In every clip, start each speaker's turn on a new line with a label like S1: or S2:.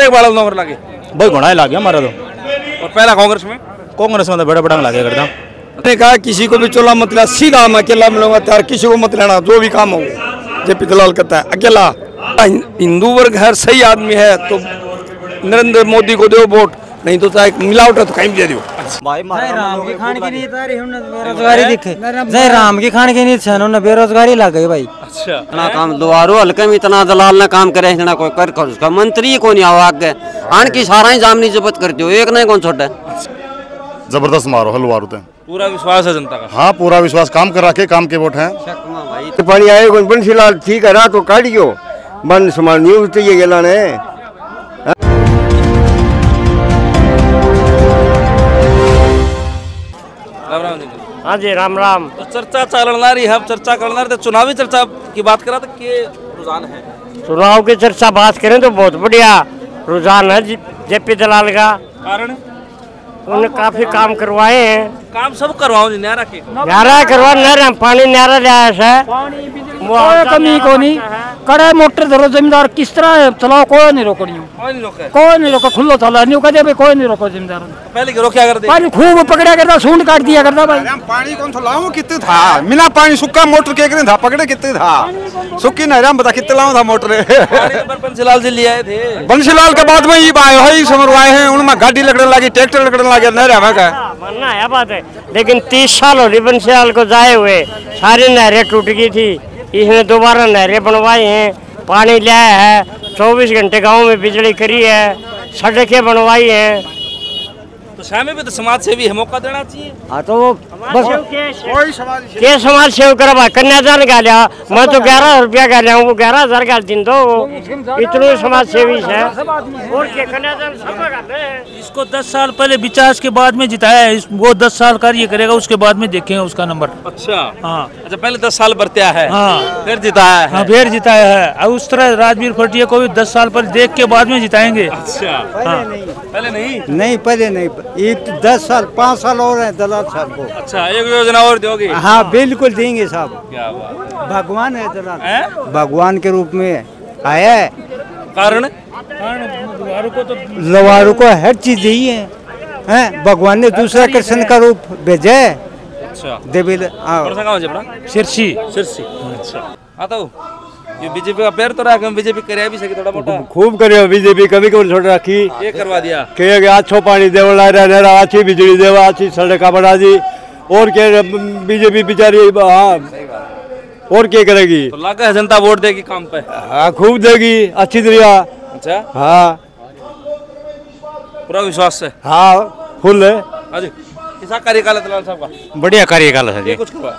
S1: एक बार नौकर लागे
S2: भाई घोड़ा लाग गया हमारा तो।
S1: और पहला कांग्रेस में
S2: तो बड़ा बड़ा लागे करता।
S3: मैंने कहा किसी को भी चोला मत लेना, सीधा मैं अकेला मिलूंगा त्यार, किसी को मत लेना, जो भी काम हो। जेपी दलाल कहता है अकेला। हिंदू वर्ग है, सही आदमी है तो नरेंद्र मोदी को दो वोट, नहीं तो चाहे मिलावट है तो कहीं भी दे दो।
S2: भाई
S4: राम की खान की नीति बेरोजगारी दिखे, जय राम की खान की नीति है बेरोजगारी लग गई भाई।
S1: अच्छा
S5: इतना काम दोबारो हल्के में इतना दलाल ना काम करे, इतना कोई कर उसका मंत्री को नहीं आवा आगे आन की सारा ही जामनी जब्त करते हो, एक नहीं कौन छोटा।
S6: जबरदस्त मारो हलवा होते हैं।
S1: पूरा विश्वास है जनता का।
S6: हाँ पूरा विश्वास, काम कर रखे, काम के वोट हैं।
S3: पानी आए बंशीलाल ठीक है ना तो काटियो बन समान नहीं उठते ये गेला ने।
S5: हाँ जी राम राम।
S1: तो चर्चा चलना रही है, चर्चा करना रही, चुनावी चर्चा की बात करा तो के रुझान है?
S5: चुनाव की चर्चा बात करें तो बहुत बढ़िया रुझान है जेपी दलाल का।
S1: कारण
S5: उन्होंने काफी काम करवाए हैं।
S1: काम सब करवाओ जी, न्यारा के
S5: न्यारा करवा, नहर पानी न्यारा लिया है,
S4: कोई कमी को नहीं, कड़े मोटर धरो जमींदार किस तरह चलाओ, कोई नहीं रोको, कोई नहीं रोको, खुल्लो चला नहीं कहते भाई, कोई नहीं रोको जमींदार।
S1: पहले गिरो क्या करते?
S4: पानी खूब पकड़ा करता, सूंड काट दिया करता भाई।
S3: पानी कौन सा लाऊं, कितने था मिला पानी, सुक्का मोटर के था, पकड़े कितने था, सुक्की नहराम बता कितने लाऊं था मोटर।
S1: बंशीलाल जी ले आए थे,
S3: बंशीलाल के बाद में ही समरवाए हैं, उनमें गाड़ी लगने लगी, ट्रैक्टर लगने लगे, नहरा का
S5: मानना है बात है। लेकिन 30 साल हो रही बंशीलाल को जाए हुए, सारी नहरें टूट गई थी, इसने दोबारा नहरें बनवाई हैं, पानी लाया है, 24 घंटे गांव में बिजली करी है, सड़कें बनवाई हैं।
S1: तो शाम में भी तो समाज सेवी है, मौका देना चाहिए।
S5: हाँ तो वो बस के समाज सेव करा कन्यादान का लिया, मैं तो 11 रुपया का लिया, वो 11,000 का दिन दो, इतने समाज सेवी है। और के कन्यादान सब का
S7: इसको 10 साल पहले विकास के बाद में जिताया है, वो 10 साल कार्य करेगा, उसके बाद में देखेंगे उसका नंबर।
S1: अच्छा
S7: हाँ,
S1: अच्छा पहले 10 साल बरतिया है,
S7: हाँ
S1: फिर जिताया है।
S7: हाँ फिर जिताया है, अब उस तरह राजवीर फटिया को भी 10 साल पर देख के बाद में जिताएंगे।
S1: अच्छा पहले नहीं
S4: पहले नहीं, ये 10 साल 5 साल और है दलाल साहब को।
S1: अच्छा एक योजना और दोगे?
S4: हाँ बिल्कुल देंगे साहब,
S1: क्या बात,
S4: भगवान है दलाल, भगवान के रूप में आया है।
S1: कारण
S4: लवारों को हर चीज दी है, भगवान ने दूसरा कृष्ण का रूप भेजा है।
S1: अच्छा
S4: देवी
S1: सिरसी सिरसी। अच्छा आता हूँ ये बीजेपी का पैर तो रहा, बीजेपी करे भी सके थोड़ा मोटा
S3: खूब करे बीजेपी, कभी कभी छोड़ रखी,
S1: ये करवा दिया
S3: के अच्छो पानी देवला अच्छी बिजली देवा, अच्छी सड़क बना दी, और क्या बीजेपी बेचारी। हाँ और क्या करेगी?
S1: तो लगा है जनता वोट देगी काम पे?
S3: हाँ खूब देगी, अच्छी तरह।
S1: अच्छा
S3: हाँ
S1: पूरा विश्वास है?
S3: हाँ फुल है।
S1: अजी किसा कार्यकाल है दलाल साहब का?
S2: बढ़िया कार्यकाल है जी।
S1: कुछ करवाया,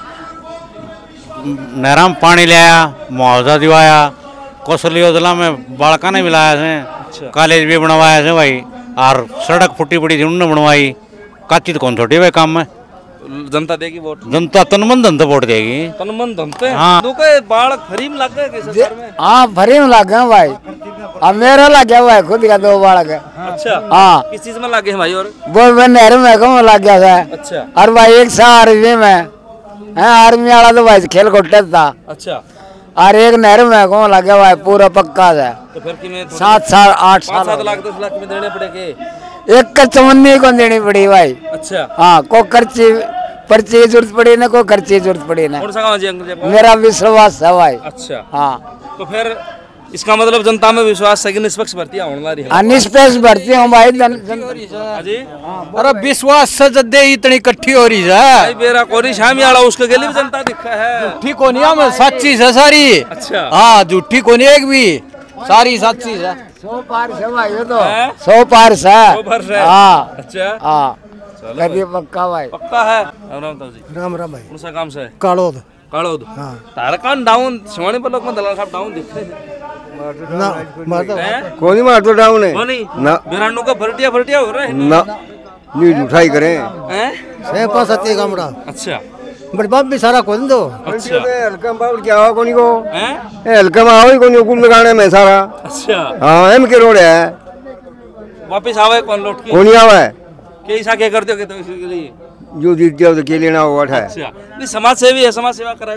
S2: नहराम पानी लाया, मुआवजा दिवाया, कौशल योजना में बालका ने मिलाया है।
S1: अच्छा।
S2: कॉलेज भी बनवाया है भाई, और सड़क फुटी पड़ी थी उन्होंने बनवाई, काची तो कौन छोटी भाई काम में।
S1: जनता देगी वोट?
S2: जनता तनमन धन वोट देगी।
S1: तनमन धनते
S2: हाँ।
S1: बालक फरीम लग गए सरकार में?
S4: हाँ फरीम लग गए भाई, अब मेरा लग गया भाई, खुद का 2 बालक है।
S1: अच्छा
S4: हाँ
S1: किस चीज में लगे हैं भाई? और
S4: वो नहर में कम लग गया था।
S1: अच्छा
S4: और भाई एक साल आर्मी में है, आर्मी वाला तो भाई खेल कोटे था।
S1: अच्छा
S4: और एक नहर में कौन लग गया भाई, पूरा पक्का है।
S1: तो फिर कि
S4: 7 साल 8 साल
S1: 7 लाख 10 लाख में देने पड़ेंगे?
S4: एक का चमन्नी को देनी पड़ी भाई।
S1: अच्छा
S4: हाँ को खर्ची पर्ची की जरूरत पड़ी ना, कोई खर्ची की जरूरत पड़ी ना।
S1: कौन सा गाँव जी अंकल?
S4: मेरा विश्वास है भाई।
S1: अच्छा
S4: हाँ
S1: तो फिर इसका मतलब जनता में विश्वास है कि निष्पक्ष भर्ती होने रही है?
S4: निष्पक्ष भर्ती हूँ भाई।
S1: जी
S4: अरे विश्वास से जद्दे इतनी इकट्ठी हो रही है,
S1: मेरा कोरी शामी आला उसके गली में जनता दिखा है।
S4: झूठी को नहीं है, सच्ची है सारी।
S1: अच्छा
S4: हाँ झूठी को नहीं एक भी, सारी सच्ची है। 100 पार से भाई, ये तो 100 पार से। हाँ
S1: अच्छा
S4: हाँ कभी पक्का भाई,
S1: पक्का है। राम राम जी।
S4: राम राम भाई।
S1: कौन सा काम से?
S4: कालोद।
S1: कालोद।
S4: हाँ
S1: तारकान डाउन शिवानी ब्लॉक में दलाल साहब डाउन दिख रहे हैं।
S4: ना
S3: कौन मार तो डाउन है
S1: ना, बिरानों का भरटिया भरटिया हो रहा है
S3: ना, न्यूज उठाई करें
S1: हैं?
S4: 6-7 कमरा।
S1: अच्छा
S4: बड़े बाप भी सारा खोल दो।
S1: अच्छा
S3: हल्का बाबू क्या हुआ कोनी को
S1: हैं?
S3: हल्का में आओ कोनी कुल लगाने में सारा।
S1: अच्छा
S3: हाँ एम के रोड है,
S1: वापस आवे कौन लौट के?
S3: कोनी आवा है
S1: के ऐसा क्या करते हो तो इसके लिए
S3: जो जीत जाओ तो के लेना होगा।
S1: अच्छा नहीं समाज सेवी है, समाज सेवा करेगा।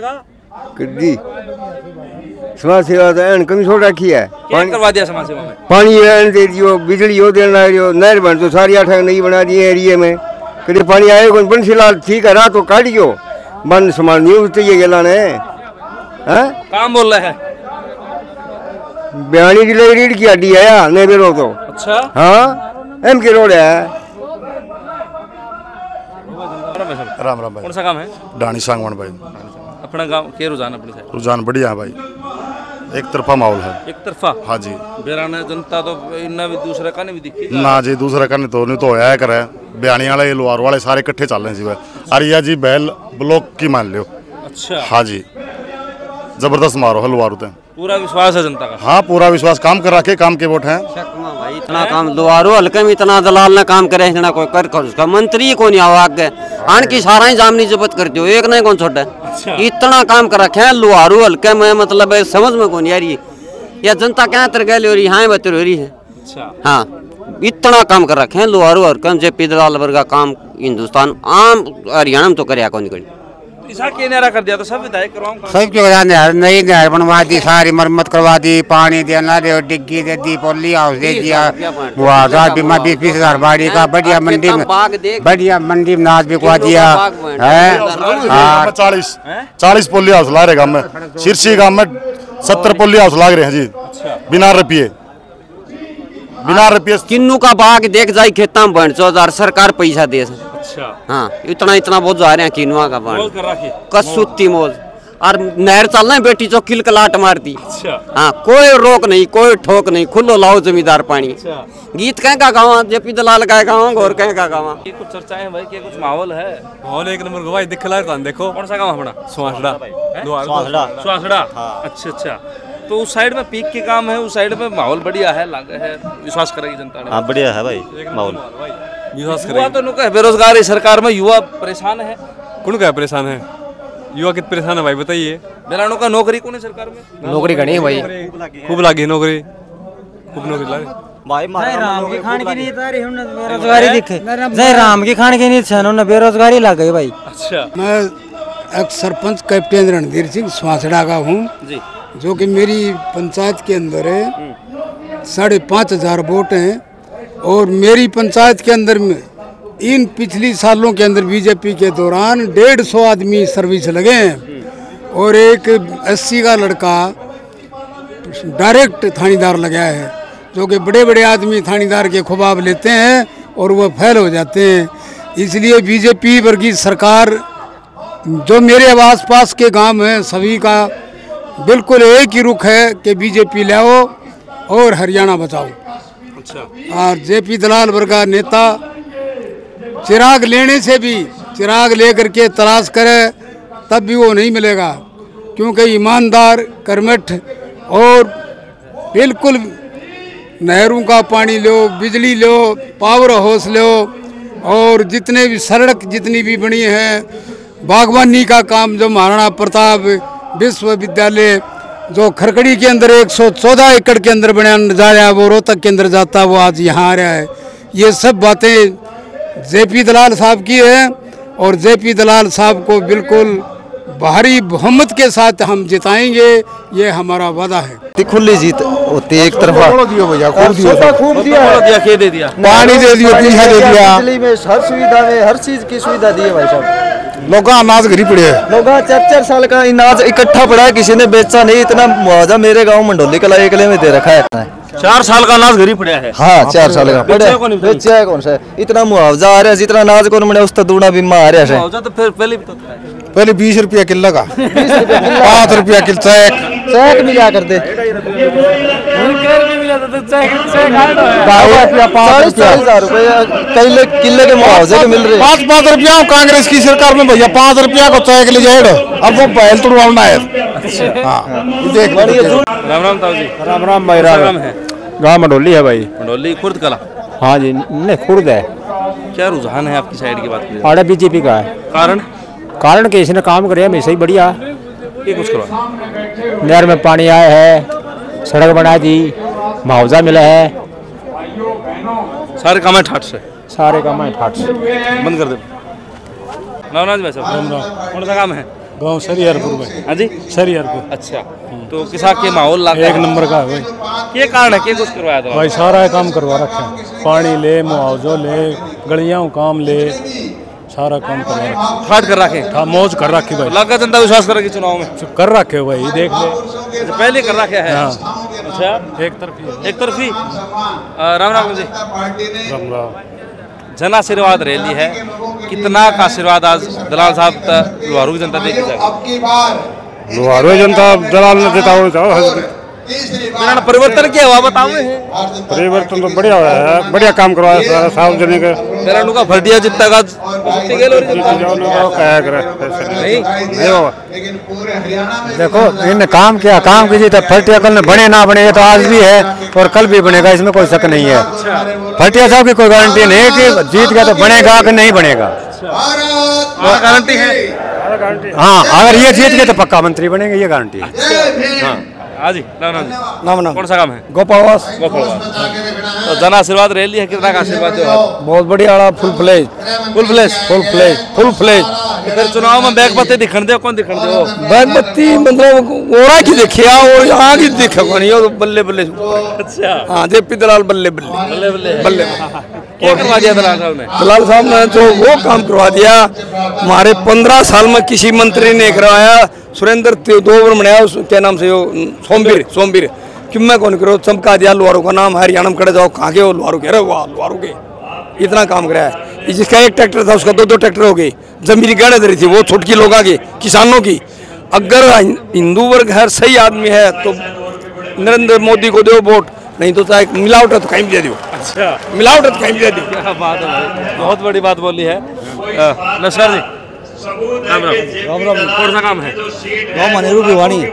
S8: जी समाज सेवा तो एन कमी छोड़ रखी है।
S1: क्या करवा दिया समाज सेवा में?
S8: पानी दे दियो, बिजली हो देना दियो, नहर बन तो सारी 8 नहीं बना दिए एरिए में। कभी पानी आए कौन बंसीलाल ठीक है रात को काटियो बंद सामान नहीं उठते ये गेला ने
S1: काम बोल रहे हैं
S8: बयानी की लगी रीड की हड्डी आया नहीं बेरो तो।
S1: अच्छा
S8: हाँ एम के रोड है।
S6: राम राम भाई।
S1: कौन सा काम है?
S6: डानी सांगवान भाई।
S1: अपना गांव के रुझान अपने से?
S6: रुझान बढ़िया है भाई, एक तरफा माहौल है।
S1: एक तरफा?
S6: हाँ जी।
S1: बेराना जनता तो इन्ना भी दूसरा का नहीं भी दिखी
S6: ना जी, दूसरा का नहीं तो होया करे। बयानी वाले लोहार वाले सारे इकट्ठे चल रहे हैं जी। अरिया जी बैल ब्लॉक की मान लियो।
S1: अच्छा।
S6: हाँ जी, जबरदस्त मारो हलवार होते हैं।
S1: पूरा विश्वास है जनता का?
S6: हाँ पूरा विश्वास, काम कर रखे, काम के वोट हैं
S9: भाई। इतना काम लोहारो हल्के में इतना दलाल ना काम करे, इतना कोई कर उसका मंत्री को नहीं आवा आगे आन की सारा ही जामनी जब्त करते हो, एक नहीं कौन छोटा।
S1: अच्छा।
S9: इतना काम कर रखे हैं लोहारो हल्के में, मतलब समझ में कौन यार ये जनता क्या तर गए हो रही है बतर हो रही है।
S1: अच्छा।
S9: हाँ इतना काम कर रखे हैं लोहारो हल्के जेपी दलाल वर्ग काम हिंदुस्तान आम हरियाणा में तो करे कौन करी।
S1: के नारा कर दिया तो सब विधायक करवाऊंगा।
S2: सब क्यों नई नहर बनवा दी, सारी मरम्मत करवा दी, पानी देना दे, डिग्गी दे दी, पोली हाउस दे दिया, मुआवजा बीमा 20,000 बाड़ी का, बढ़िया मंडी में नाच बिकवा दिया है।
S6: 40 पोली हाउस ला रहे गाँव में। शीर्षी गाँव में 70 पोली हाउस लाग रहे हैं जी। बिना रुपये
S9: किन्नू का बाग देख जाए खेता में 50,000 सरकार पैसा दे।
S1: अच्छा।
S9: हाँ इतना बहुत जा रहे हैं किनुआ का बाग
S1: कर रखी
S9: कसूती मोल और नहर चल रहा है बेटी जो किलकलाट मारती।
S1: अच्छा।
S9: हाँ कोई रोक नहीं, कोई ठोक नहीं, खुलो लाओ जमींदार पानी।
S1: अच्छा।
S9: गीत कहीं का गाँव जेपी दलाल का गाँव और कहीं का गाँव।
S1: ये कुछ चर्चाएं भाई, क्या कुछ माहौल है?
S10: माहौल एक नंबर भाई, दिख रहा है देखो।
S1: कौन सा गाँव अपना?
S10: स्वासड़ा।
S1: स्वासड़ा। अच्छा अच्छा। तो उस साइड में पीक के काम है, उस साइड में माहौल बढ़िया है, है विश्वास करेगी जनता ने?
S11: हाँ बढ़िया है भाई माहौल,
S1: विश्वास करेगी। युवा तो नुका है बेरोजगारी, सरकार में युवा परेशान है।
S10: कौन का परेशान है? युवा कितने परेशान है भाई बताइए।
S1: बेरानों का नौकरी कौन है सरकार में?
S12: नौकरी घनी है भाई,
S10: खूब लागी नौकरी, खूब नौकरी लागी
S12: भाई। राम की खान की नहीं तारी हमने बेरोजगारी दिखे, जय राम की खान की नहीं छन हमने बेरोजगारी लग गई भाई।
S1: अच्छा।
S13: मैं एक सरपंच कैप्टन रणधीर सिंह स्वासड़ा का हूँ, जो कि मेरी पंचायत के अंदर है। 5,500 वोट हैं और मेरी पंचायत के अंदर में इन पिछली सालों के अंदर बीजेपी के दौरान 150 आदमी सर्विस लगे हैं और एक 80 का लड़का डायरेक्ट थानेदार लगा है, जो कि बड़े बड़े आदमी थानेदार के खुबाब लेते हैं और वह फेल हो जाते हैं। इसलिए बीजेपी वर्गीय सरकार जो मेरे आस पास के गांव हैं सभी का बिल्कुल एक ही रुख है कि बीजेपी लाओ और हरियाणा बचाओ।
S1: अच्छा।
S13: और जेपी दलाल वर्गा नेता चिराग लेने से भी चिराग लेकर के तलाश करे तब भी वो नहीं मिलेगा, क्योंकि ईमानदार कर्मठ और बिल्कुल नहरों का पानी लो, बिजली लो, पावर हाउस लो और जितने भी सड़क जितनी भी बनी है, बागवानी का काम जो महाराणा प्रताप विश्वविद्यालय जो खरकड़ी के अंदर 114 एकड़ के अंदर बनाया जा रहा है, वो रोहतक के अंदर जाता वो आज यहाँ आ रहा है। ये सब बातें जेपी दलाल साहब की है और जेपी दलाल साहब को बिल्कुल भारी बहुमत के साथ हम जिताएंगे, ये हमारा वादा है।
S11: खुली जीत होती है एक तरफा।
S13: खूब दिया,
S11: के दे दिया,
S13: पानी दे दिया, पीछा दे दिया,
S11: बिजली में हर सुविधा में हर चीज की सुविधा दी है भाई साहब।
S13: लोग अनाज घरी पड़े हैं,
S11: लोग 4-4 साल का अनाज इकट्ठा पड़ा है, किसी ने बेचा नहीं। इतना मुआवजा मेरे गाँव मंडोली कला एकले में दे रखा है।
S1: 4 साल का अनाज घरी पड़ा है।
S11: हाँ 4 साल का बेचा है कौन सा? इतना मुआवजा आ रहा है, जितना अनाज कौन मिले उसका दूना बीमा आ रहा है।
S1: मुआवजा तो फिर
S13: पहले 20 रुपया किलो का, 5 रुपया किलो
S11: चैक मिला कर दे। 40,000 रुपए किले के मुआवजे के मिल रहे हैं।
S13: 5-5 रुपया कांग्रेस की सरकार में भैया 5 रुपया को चैक ले जाए, अब वो बैल तुड़वाना है।
S1: राम राम ताऊ जी।
S12: राम राम भाई। राम
S1: है
S12: गाँव मंडोली है भाई।
S1: मंडोली खुर्द कला?
S12: हाँ जी नहीं खुर्द है।
S1: क्या रुझान है आपकी साइड की बात करें?
S12: आड़े बीजेपी का है। कारण कि इसने काम करे हमेशा ही बढ़िया।
S1: ये कुछ करवा,
S12: नहर में पानी आया है, सड़क बना दी, मुआवजा मिला है,
S1: सारे काम है ठाट से।
S12: सारे काम है ठाट से।
S1: बंद कर दे। नवनाथ भाई साहब कौन सा काम है?
S14: गांव सरियारपुर में।
S1: हाँ जी,
S14: सरियारपुर।
S1: अच्छा, तो किसा के माहौल लागा
S14: एक नंबर का है भाई।
S1: ये कारण है कि कुछ करवाया था
S14: भाई? सारा काम करवा रखा है, पानी ले, मुआवजा ले, गलियां काम ले, सारा काम करवा रखा।
S1: ठाट कर रखे,
S14: हाँ मौज कर रखी भाई।
S1: लगा जनता विश्वास करेगी चुनाव में?
S14: कर रखे भाई, देख ले।
S1: अच्छा, पहले कर रखे है। अच्छा,
S14: एक
S1: तरफी। राम राम जी।
S14: राम राम।
S1: जन आशीर्वाद रैली है, कितना का आशीर्वाद आज दलाल साहब लोहारू की जनता देगी जाएगी?
S14: लोहारू जनता दलाल ने देता हो
S1: परिवर्तन क्या हुआ बताओ?
S14: परिवर्तन तो बढ़िया हुआ है, बढ़िया काम करवाया सार्वजनिक।
S1: का भटिया जितना का
S2: देखो इनने काम किया, काम कीजिए तो फटिया कल ने बने ना बने, ये तो आज भी है और कल भी बनेगा, इसमें कोई शक नहीं है। फटिया साहब की कोई गारंटी नहीं है कि जीत गया तो बनेगा कि नहीं बनेगा।
S1: गारंटी है?
S2: हाँ, अगर ये जीत गए तो पक्का मंत्री बनेंगे, ये गारंटी है। हाँ
S1: हाँ जी, नाम कौन सा काम है?
S2: गोपालवास।
S1: तो जन आशीर्वाद रैली है, कितना का आशीर्वाद दो?
S3: बहुत बढ़िया, फुल फ्लेज।
S1: फिर चुनाव में बैग बत्ती दिखण दे, कौन दिखण दे?
S3: बैग बत्ती मतलब ओरा की देखिया और यहाँ की देखा को नहीं, बल्ले बल्ले।
S1: अच्छा,
S3: हाँ, जेपी दलाल बल्ले बल्ले।
S1: क्या करवा दिया दलाल साहब ने?
S3: दलाल साहब ने जो वो काम करवा दिया, हमारे 15 साल में किसी मंत्री ने करवाया। सुरेंद्र 2 बार बनाया, क्या नाम से सोमवीर क्यों मैं कौन करो, चमका दिया लोहारू का नाम, हरियाणा में खड़े जाओ, कहाँ के हो लोहारू कह रहे, वाह लोहारू के, इतना काम कराया है। जिसका एक ट्रैक्टर था उसका 2 ट्रैक्टर हो गए। जमीन गहने धरी थी वो छोटकी लोगों की, किसानों की। अगर हिंदू वर्ग है, सही आदमी है तो नरेंद्र मोदी को दो वोट, नहीं तो चाहे मिलावट है तो कहीं भी दे दो।
S1: अच्छा,
S3: मिलावट है तो कहीं भी दे दो।
S1: क्या बात है भाई, बहुत बड़ी बात बोली है। नमस्कार जी। राम राम। कौन सा काम है?
S15: गाँव मानेरू,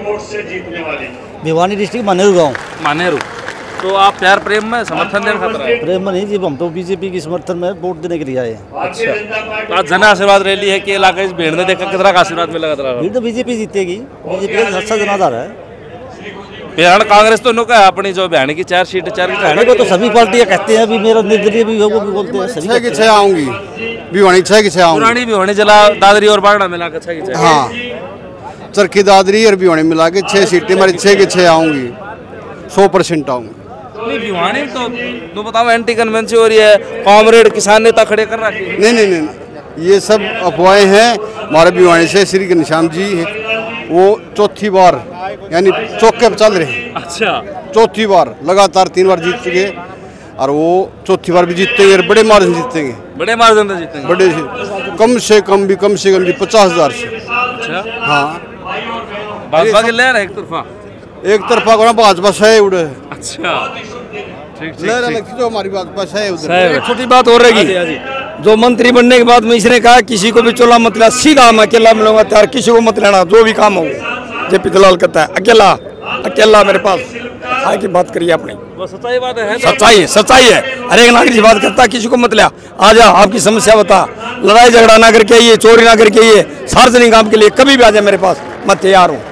S15: भिवानी डिस्ट्रिक्ट मानेरू गाँव।
S1: मानेरू। तो आप प्यार प्रेम में समर्थन देने खातर आए?
S15: प्रेम में नहीं जी, हम तो बीजेपी की समर्थन में वोट देने के लिए आए हैं।
S1: अच्छा, तो आज जन आशीर्वाद रैली है कि इलाके इस भीड़ ने देखा कितना का आशीर्वाद मिला?
S15: भीड़ तो बीजेपी जीतेगी, बीजेपी का अच्छा जनाधार है।
S1: बिहार कांग्रेस तो नुका है अपनी, जो बिहार की 4 सीट
S15: को तो सभी पार्टियां कहते हैं, अभी मेरा निर्दलीय भी वो भी बोलते हैं
S13: 6 की 6 आऊंगी, भिवानी 6 की 6 आऊंगी।
S1: पुरानी भिवानी जिला दादरी और बागड़ा मिला के 6 की 6।
S13: हाँ, चरखी दादरी और भिवानी मिला के 6 सीटें हमारी 6 की 6 आऊंगी, 100% आऊंगी।
S1: नहीं भिवानी तो बताओ एंटी कन्वेंसी हो रही है, कॉमरेड किसान नेता खड़े कर रखे हैं।
S13: नहीं, ये सब अफवाहें हैं। हमारे भिवानी से श्री घनश्याम जी वो 4थी बार यानी चौके पर चल रहे हैं।
S1: अच्छा,
S13: 4थी बार लगातार 3 बार जीत चुके और वो 4थी बार भी जीतेंगे और बड़े मार्जिन जीतेंगे।
S1: बड़े मार्जिन से जीतेंगे?
S13: बड़े से कम से कम भी 50,000 से।
S1: अच्छा,
S13: हाँ,
S1: भाजपा के ले रहे
S13: एक तरफा को भाजपा सही उड़े।
S1: अच्छा, ठीक
S13: जो हमारी भाजपा सही उधर।
S3: छोटी बात हो रहेगी, जो मंत्री बनने के बाद में इसने कहा किसी को भी चोला मत लेना, सीधा मैं अकेला मिलूंगा तैयार, किसी को मत लेना, जो भी काम हो। जेपी दलाल कहता है अकेला मेरे पास आके बात करिए अपनी।
S1: वो सच्चाई बात है,
S3: सच्चाई है। हर एक नागरिक बात करता है, किसी को मत लिया, आ जा आपकी समस्या बता, लड़ाई झगड़ा ना करके आइए, चोरी ना करके आइए, सार्वजनिक काम के लिए कभी भी आ जाए मेरे पास, मैं तैयार हूँ।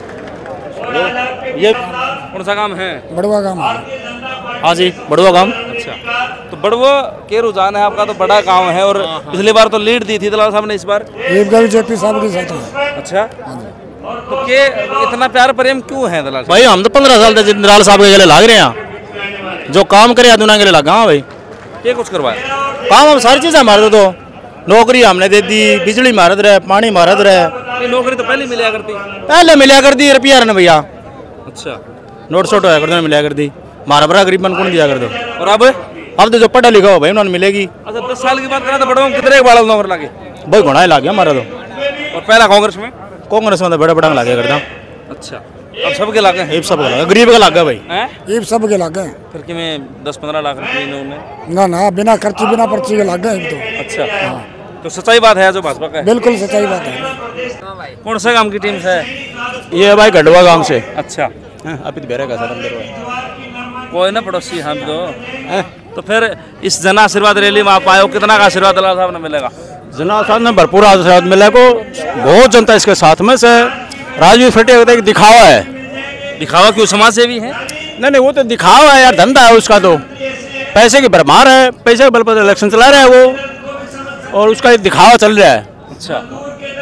S1: ये कौन सा काम है?
S15: बड़वा काम।
S1: हाँ जी, बड़वा काम। अच्छा, तो बड़वा के रुझान है आपका, तो बड़ा गांव है और पिछली बार तो लीड दी थी दलाल साहब ने, इस बार
S15: जेपी साहब के साथ है।
S1: अच्छा, तो के इतना प्यार प्रेम क्यों है दलाल?
S16: भाई हम तो 15 साल से दलाल साहब के गले लाग रहे हैं, जो काम करे दुनिया के लिए लगा। भाई
S1: क्या कुछ करवाया
S16: काम? हम सारी चीजें हमारे तो नौकरी हमने दे दी, बिजली मारत रहे, पानी मारत रहे।
S1: नौकरी तो पहले मिला करती,
S16: मिला कर दी रुपया ने भैया।
S1: अच्छा,
S16: नोट शोट होया कर मिला कर दी, मारा भरा गरीबन कौन दिया कर दो।
S1: और अब
S16: तो जो पढ़ा लिखा हो भाई उन्होंने मिलेगी।
S1: अच्छा, 10 साल की बात करा तो बड़ा कितने बाल नौकर लगे?
S16: भाई घोड़ा लग गया हमारा तो।
S1: और पहला कांग्रेस में
S16: तो बड़ा बड़ा लगे करता।
S1: अच्छा, अब सबके लागे?
S16: सबके लगा, गरीब का लगा भाई,
S15: ये सबके लागे।
S1: फिर कि मैं 10-15 लाख रुपये इन्होंने
S15: ना बिना खर्ची बिना पर्ची के लागे तो।
S1: अच्छा, तो सच्चाई बात है जो भाजपा का है?
S15: बिल्कुल सच्चाई बात है।
S1: कौन सा गांव की टीम से है?
S16: ये भाई गढ़वा गांव से।
S1: अच्छा,
S16: अभी तो बेरे का सर अंदर
S1: कोई ना पड़ोसी हम तो फिर इस जन आशीर्वाद रैली में आप आए हो, कितना का आशीर्वाद दलाल साहब ने मिलेगा?
S16: जन आशीर्वाद में भरपूर आशीर्वाद मिलेगा, बहुत जनता इसके साथ में से। राजवीर फटे दिखावा है।
S1: दिखावा क्यों? समाज सेवी है?
S16: नहीं, वो तो दिखावा है यार, धंधा है उसका, तो पैसे की भरमार है, पैसे के बल पर इलेक्शन चला रहा है वो, और उसका एक दिखावा चल रहा है।
S1: अच्छा,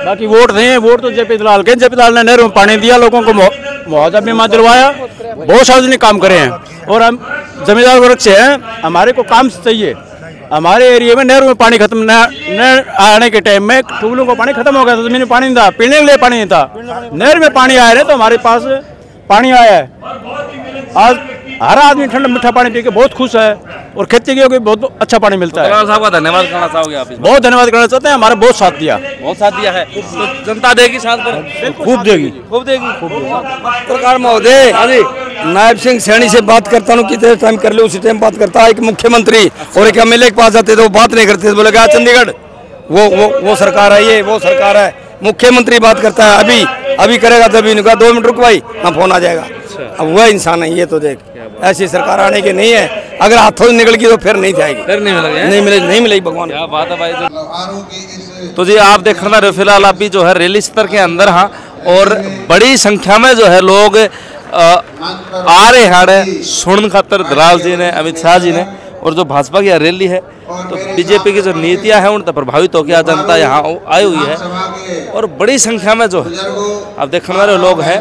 S16: बाकी वोट थे, वोट तो जेपी दलाल के। जेपी दलाल ने नहरों में पानी दिया, लोगों को मुआवजा बीमा दिलवाया, बहुत सार्वजनिक काम करे हैं। और हम जमींदार वर्ग से हैं, हमारे को काम चाहिए। हमारे एरिया में नहरों में पानी खत्म न आने के टाइम में ट्यूबवेलों को पानी खत्म हो गया था, जमीन में पानी नहीं था, पीने के लिए पानी नहीं था। नहर में पानी आया है तो हमारे पास पानी आया है। आज हर आदमी ठंडा मीठा पानी पी के बहुत खुश है और खेती की बहुत अच्छा पानी मिलता है।
S1: साहब का धन्यवाद करना चाहोगे आप?
S16: बहुत धन्यवाद करना चाहते हैं, हमारा बहुत साथ दिया,
S1: बहुत साथ दिया है। तो जनता देगी साथ पर?
S16: खूब देगी,
S1: खूब देगी।
S3: पत्रकार महोदय, नायब सिंह सैनी से बात करता हूँ, कितने टाइम कर ले उसी टाइम बात करता है। एक मुख्यमंत्री और एक एमएलए के पास जाते तो बात नहीं करते, बोले क्या चंडीगढ़ वो सरकार है, ये वो सरकार है। मुख्यमंत्री बात करता है, अभी करेगा तभी इनका 2 मिनट रुक भाई, हम फोन आ जाएगा। अब वह इंसान है ये, तो देख ऐसी सरकार आने की नहीं है। अगर हाथों से निकल गई तो फिर नहीं जाएगी,
S1: फिर नहीं
S3: मिलेगी भगवान।
S1: क्या बात है भाई। तो जी आप देख रहे हैं फिलहाल अभी जो है रैली स्थल के अंदर, हाँ, और बड़ी संख्या में जो है लोग आ रहे हैं सुनने खातर दलाल जी ने, अमित शाह जी ने। और जो भाजपा की रैली है तो बीजेपी की जो नीतियां हैं उन तक प्रभावित होकर जनता यहाँ आई हुई है और बड़ी संख्या में जो है आप देखने वाले लोग हैं।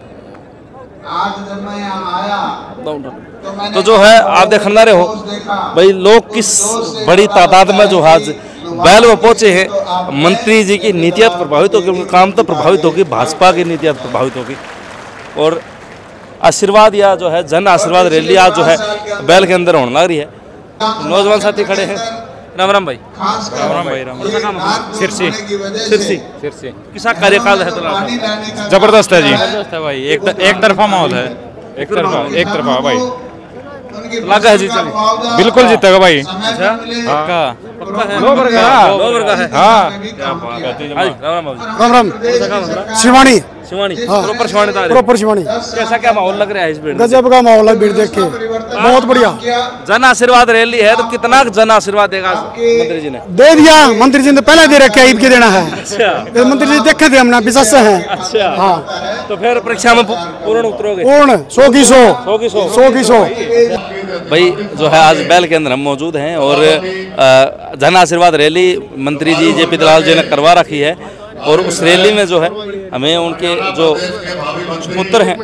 S1: तो जो है आप देखने वाले हो भाई लोग किस बड़ी तादाद में जो आज बैल में पहुंचे हैं। मंत्री जी की नीतियाँ प्रभावित होगी, उनका काम तो प्रभावित होगी, भाजपा की नीतियाँ प्रभावित होगी। और आशीर्वाद या जो है जन आशीर्वाद रैली आज जो है बैल के अंदर होने लग रही है। नौजवान साथी खड़े हैं। राम राम भाई।
S10: राम भाई। राम
S1: सिरसी किसा कार्यकाल है?
S10: जबरदस्त है जी, जबरदस्त है भाई। एक तरफा माहौल है, एक तरफा भाई।
S1: लगा है जीतेगा?
S10: बिल्कुल जीतेगा भाई।
S1: अच्छा
S10: पक्का
S1: है।
S13: राम राम। शिवानी
S1: प्रॉपर शिवानी। कैसा क्या माहौल लग रहा है इस भीड़?
S13: गजब का माहौल है भीड़ देख के, बहुत बढ़िया।
S1: जन आशीर्वाद रैली है तो कितना जन आशीर्वाद देगा मंत्री जी ने?
S13: दे दिया, मंत्री जी ने पहले दे रखे, ईद के देना है।
S1: अच्छा
S13: मंत्री जी देखे थे हमने, विश्वास है।
S1: अच्छा हाँ, तो फिर परीक्षा में पूर्ण उतरोगे?
S13: पूर्ण 100 की 100
S1: भाई जो है आज बैल के अंदर हम मौजूद हैं और जन आशीर्वाद रैली मंत्री जी जेपी दलाल जी ने करवा रखी है। और उस रैली में जो है हमें उनके जो सुपुत्र हैं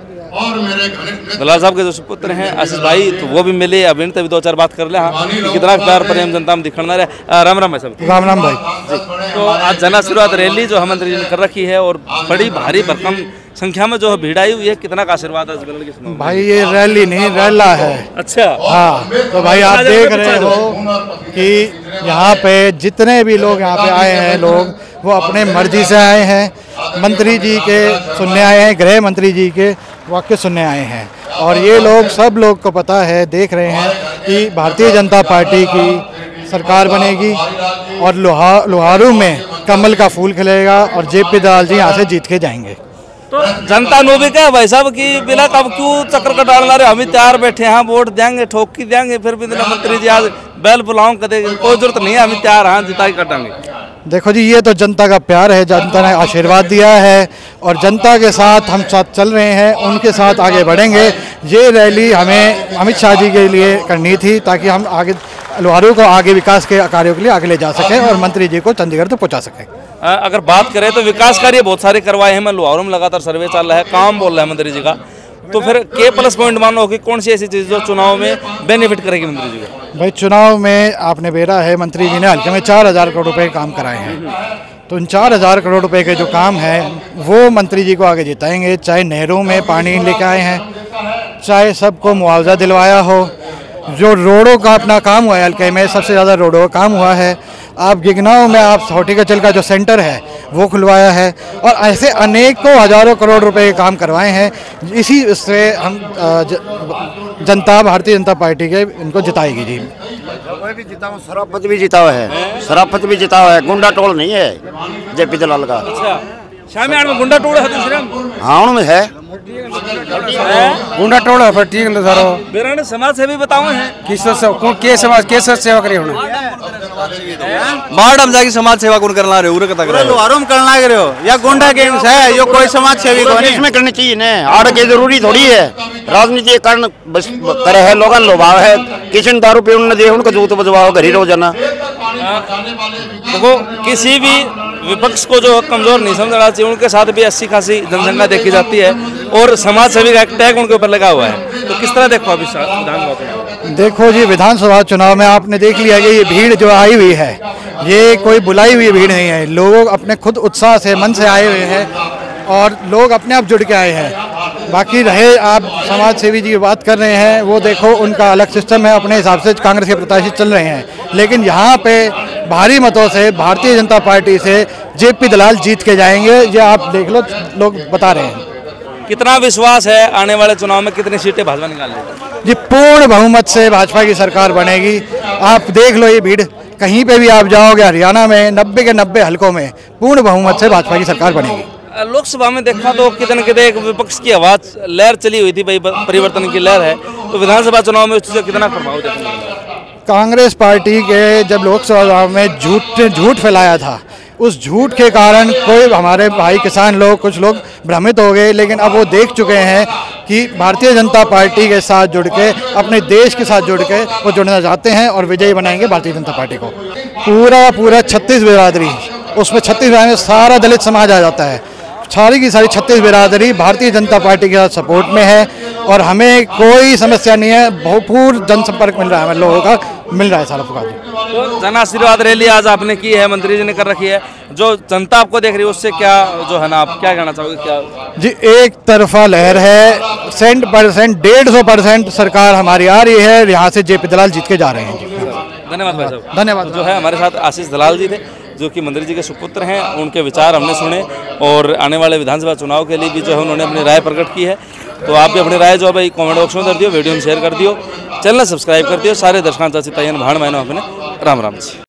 S1: दलाल साहब के जो सुपुत्र हैं आशीष भाई, तो वो भी मिले। अब इनसे भी 2-4 बात कर ले। हाँ, कितना प्यार प्रेम जनता में दिखना रहे। राम राम भाई साहब।
S13: राम राम भाई।
S1: तो आज जन आशीर्वाद रैली जो मंत्री जी ने कर रखी है और बड़ी भारी भरकम संख्या में जो भीड़ आई हुई है, कितना का आशीर्वाद है
S13: भाई? ये रैली नहीं रैला है।
S1: अच्छा
S13: हाँ, तो भाई आप देख रहे हो कि यहाँ पे जितने भी लोग यहाँ पे आए हैं, लोग वो अपने मर्जी से आए हैं। मंत्री जी के सुनने आए हैं, गृह मंत्री जी के वाक्य सुनने आए हैं। और ये लोग सब लोग को पता है, देख रहे हैं कि भारतीय जनता पार्टी की सरकार बनेगी और लोहारू में कमल का फूल खिलेगा और जेपी दलाल जी यहाँ से जीत के जाएंगे।
S1: तो जनता नो भी क्या भाई साहब कि बिना कब क्यों चक्कर कटाने रहे, हम ही तैयार बैठे हैं, हाँ वोट देंगे, ठोक की देंगे, फिर भी मंत्री जी आज बैल बुलाऊं कदेंगे, कोई जरूरत नहीं है, हम ही तैयार, हाँ जिता ही कटाएंगे।
S13: देखो जी, ये तो जनता का प्यार है, जनता ने आशीर्वाद दिया है और जनता के साथ हम साथ चल रहे हैं, उनके साथ आगे बढ़ेंगे। ये रैली हमें अमित शाह जी के लिए करनी थी ताकि हम आगे लोहारू को आगे विकास के कार्यों के लिए आगे ले जा सकें और मंत्री जी को चंडीगढ़ तक पहुंचा सकें।
S1: अगर बात करें तो विकास कार्य बहुत सारे करवाए हैं। मैं लोहारू में लगातार सर्वे चल रहा है, काम बोल रहा है मंत्री जी का। तो फिर के प्लस पॉइंट मानो कि कौन सी ऐसी चीज़ जो चुनाव में बेनिफिट करेगी मंत्री जी को?
S13: भाई चुनाव में आपने बेरा है, मंत्री जी ने हल्के में 4000 करोड़ रुपए काम कराए हैं। तो उन 4000 करोड़ रुपए के जो काम है वो मंत्री जी को आगे जिताएंगे। चाहे नहरों में पानी लेके आए हैं, चाहे सबको मुआवजा दिलवाया हो, जो रोडों का अपना काम हुआ है, हल्के में सबसे ज़्यादा रोडों का काम हुआ है। आप गिगनाओं में आप हॉर्टिकल्चर का जो सेंटर है वो खुलवाया है और ऐसे अनेकों हज़ारों करोड़ रुपए के काम करवाए हैं। इसी से हम जनता भारतीय जनता पार्टी के इनको जिताएगी जी।
S17: मैं भी जिता हूँ, सराफत भी जिता हुआ है, सराफत भी जिता हुआ है, गुंडा टोल नहीं है जेपी दलाल का।
S1: अच्छा, शामियान में गुंडा टोल है दूसरे?
S17: हाँ उनमें है गुंडा टोल है, पर ठीक है सारो।
S1: मेरा ने समाज सेवी बताओ हैं
S17: किस के समाज के सेवा करे होना
S11: बाहर हम जाके समाज सेवा कौन करना रहे उरे कता करे
S17: लोहारू में करना रहे हो या गुंडा गेम्स है, यो कोई समाज सेवी को नहीं इसमें करनी चाहिए ना। आड़ के जरूरी थोड़ी है, राजनीति कारण बस करे है, लोगों लोभाव है, किसी दारू पी उन्हें दे उनको जूत बजवाओ घर ही रोजाना।
S1: देखो किसी भी विपक्ष को जो कमजोर नहीं समझना चाहिए, उनके साथ भी अच्छी खासी जनसंख्या देखी जाती है और समाज सेवी का टैग उनके ऊपर लगा हुआ है। तो किस तरह देखो अभी विधानसभा चुनाव?
S18: देखो जी, विधानसभा चुनाव में आपने देख लिया कि ये भीड़ जो आई हुई है, ये कोई बुलाई हुई भीड़ नहीं है। लोग अपने खुद उत्साह से, मन से आए हुए हैं और लोग अपने आप जुड़ के आए हैं। बाकी रहे आप समाज सेवी जी की बात कर रहे हैं, वो देखो उनका अलग सिस्टम है, अपने हिसाब से कांग्रेस के प्रत्याशी चल रहे हैं। लेकिन यहाँ पे भारी मतों से भारतीय जनता पार्टी से जेपी दलाल जीत के जाएंगे, ये आप देख लो, लोग बता रहे हैं।
S1: कितना विश्वास है आने वाले चुनाव में कितनी सीटें भाजपा निकाल लेगी?
S18: जी पूर्ण बहुमत से भाजपा की सरकार बनेगी। आप देख लो ये भीड़, कहीं पे भी आप जाओगे हरियाणा में 90 के 90 हलकों में पूर्ण बहुमत से भाजपा की सरकार बनेगी।
S1: लोकसभा में देखा तो कितने कितने एक विपक्ष की आवाज लहर चली हुई थी, भाई परिवर्तन की लहर है, तो विधानसभा चुनाव में उस चीज़ का कितना प्रभाव देखने मिला?
S18: कांग्रेस पार्टी के जब लोकसभा चुनाव में झूठ फैलाया था, उस झूठ के कारण कोई हमारे भाई किसान लोग, कुछ लोग भ्रमित हो गए। लेकिन अब वो देख चुके हैं कि भारतीय जनता पार्टी के साथ जुड़ के, अपने देश के साथ जुड़ के वो जुड़ना चाहते हैं और विजयी बनाएंगे भारतीय जनता पार्टी को। पूरा 36 बिरादरी, उसमें 36 बिरादरी सारा दलित समाज आ जाता है। सारी की सारी 36 बिरादरी भारतीय जनता पार्टी के साथ सपोर्ट में है और हमें कोई समस्या नहीं है। भरपूर जनसंपर्क मिल रहा है, हमें लोगों का मिल रहा है सारा प्रकार।
S1: तो जन आशीर्वाद रैली आज आपने की है, मंत्री जी ने कर रखी है, जो जनता आपको देख रही है उससे क्या जो है ना, आप क्या कहना चाहोगे? क्या
S18: जी, एक तरफा लहर है, 100% सरकार हमारी आ रही है, यहाँ से जेपी दलाल जीत के जा रहे हैं।
S1: धन्यवाद भाई साहब।
S18: धन्यवाद।
S1: जो है हमारे साथ आशीष दलाल जी थे, जो कि मंत्री जी के सुपुत्र हैं, उनके विचार हमने सुने और आने वाले विधानसभा चुनाव के लिए भी जो है उन्होंने अपनी राय प्रकट की है। तो आप भी अपनी राय जो है भाई कमेंट बॉक्स में कर दियो, वीडियो में शेयर कर दियो, चैनल सब्सक्राइब कर दियो। सारे दर्शकों से तयन भाण मैंने अपने राम राम जी।